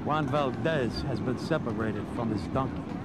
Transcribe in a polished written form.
Juan Valdez has been separated from his donkey.